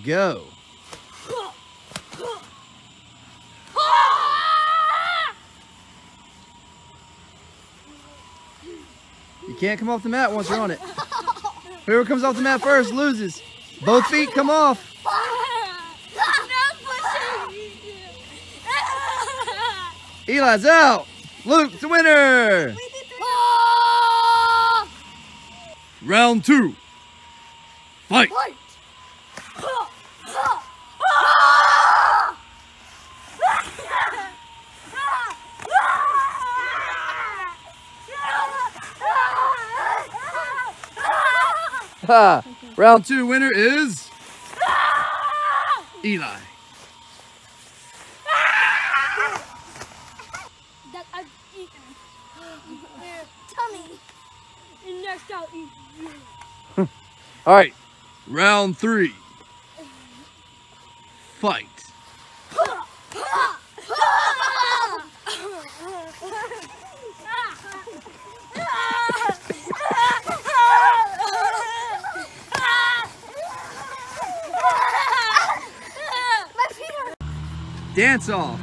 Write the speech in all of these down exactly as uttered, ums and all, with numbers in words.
go. You can't come off the mat once you're on it. Whoever comes off the mat first loses. Both feet come off. Eli's out. Luke's the winner. Round two. Fight. Ha! Round two winner is Eli. That I've eaten. Tummy. And next I'll eat you. All right, round three. Fight. Dance off.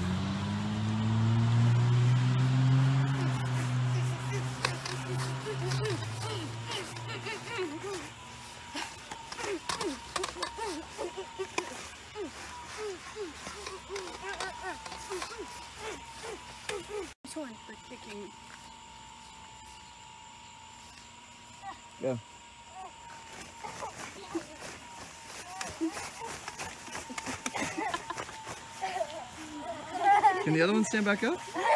This one for kicking. Go. Can the other one stand back up?